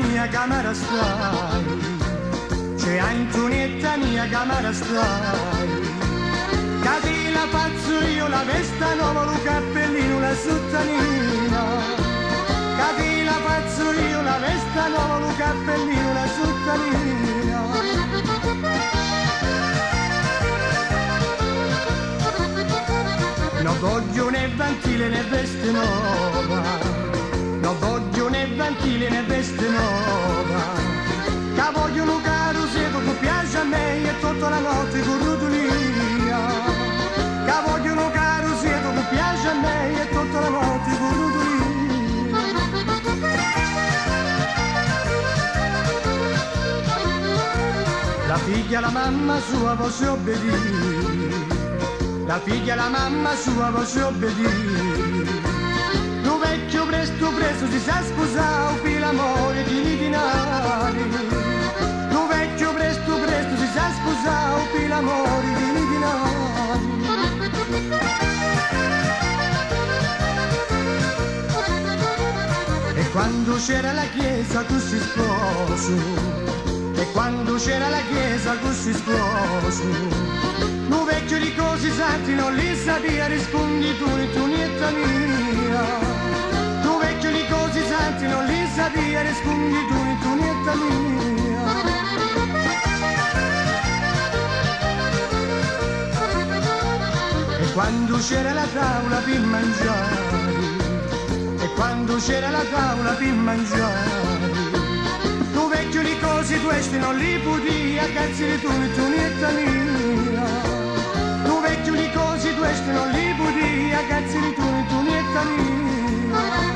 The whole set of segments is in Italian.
mia camera stai, c'è Antonietta mia camera stai, che la faccio io la vesta nuova, lo cappellino, la sottanina, che la faccio io la vesta nuova, lo cappellino, la sottanina. Non voglio né vantile né veste nuova, non voglio né vantile né veste nuova, che voglio un caro sieto che piace a me e tutta la notte con rotolia, che voglio un caro sieto che piace a me e tutta la notte con rotolia. La figlia la mamma sua voce obbedì, la figlia la mamma sua voce obbedì, lo vecchio presto presto si sa sposare per l'amore di dinari, lo vecchio presto presto si sa sposare per l'amore di dinari. E quando c'era la chiesa così sposo, e quando c'era la chiesa così sposo, lo vecchio di cose santi non li sapeva, rispondi tu nietta mia. Lo vecchio di cose santi non li sapeva, rispondi tu nietta mia. E quando c'era la tavola per mangiare, e quando c'era la tavola per mangiare, lo vecchio di cose questi non li podia, cazzi di tu nietta mia. Vecchio di cose queste non li podia, cazzi di tu nietta mia.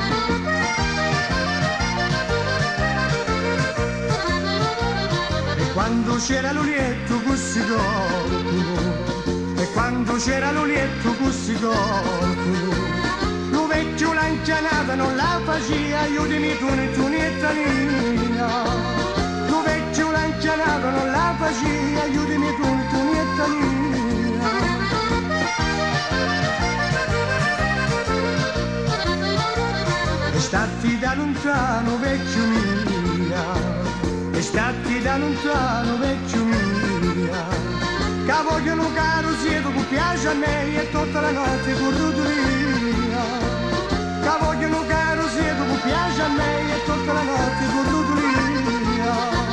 E quando c'era l'olietto così corto, e quando c'era l'olietto così corto, lo vecchio l'anzianata non la faceva, aiutami tu nietta mia. Lo vecchio l'anzianata non la faceva, aiutami tu nietta mia. E statti da lontano vecchio mia, e statti da lontano vecchio mia, che vogliono caro sieto che piace a me e tutta la notte con rotolia, che vogliono caro sieto che piace a me e tutta la notte con rotolia.